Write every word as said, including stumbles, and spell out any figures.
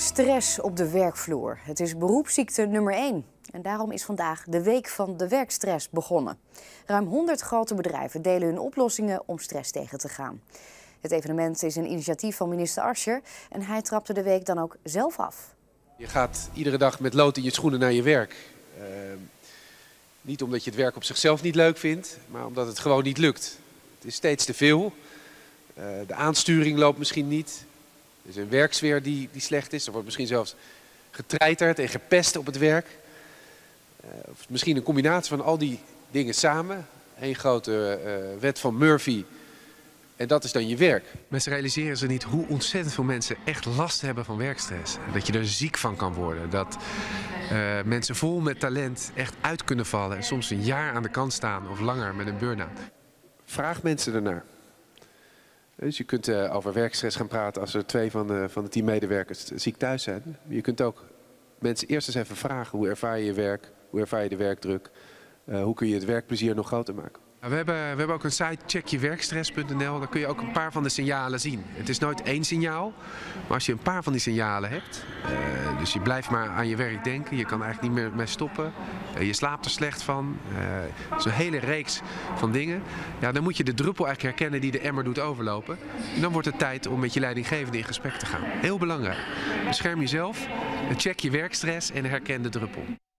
Stress op de werkvloer. Het is beroepsziekte nummer één. En daarom is vandaag de Week van de Werkstress begonnen. Ruim honderd grote bedrijven delen hun oplossingen om stress tegen te gaan. Het evenement is een initiatief van minister Asscher en hij trapte de week dan ook zelf af. Je gaat iedere dag met lood in je schoenen naar je werk. Uh, niet omdat je het werk op zichzelf niet leuk vindt, maar omdat het gewoon niet lukt. Het is steeds te veel. Uh, de aansturing loopt misschien niet. Er is een werksfeer die, die slecht is. Er wordt misschien zelfs getreiterd en gepest op het werk. Uh, of misschien een combinatie van al die dingen samen. Eén grote uh, wet van Murphy. En dat is dan je werk. Mensen realiseren zich niet hoe ontzettend veel mensen echt last hebben van werkstress. Dat je er ziek van kan worden. Dat uh, mensen vol met talent echt uit kunnen vallen. En soms een jaar aan de kant staan of langer met een burn-out. Vraag mensen ernaar. Dus je kunt uh, over werkstress gaan praten als er twee van de, van de tien medewerkers ziek thuis zijn. Je kunt ook mensen eerst eens even vragen. Hoe ervaar je je werk? Hoe ervaar je de werkdruk? Uh, hoe kun je het werkplezier nog groter maken? We hebben, we hebben ook een site check je werkstress punt n l. Daar kun je ook een paar van de signalen zien. Het is nooit één signaal, maar als je een paar van die signalen hebt, uh, dus je blijft maar aan je werk denken, je kan eigenlijk niet meer mee stoppen, uh, je slaapt er slecht van, uh, zo'n hele reeks van dingen, ja, dan moet je de druppel eigenlijk herkennen die de emmer doet overlopen. En dan wordt het tijd om met je leidinggevende in gesprek te gaan. Heel belangrijk. Bescherm jezelf, check je werkstress en herken de druppel.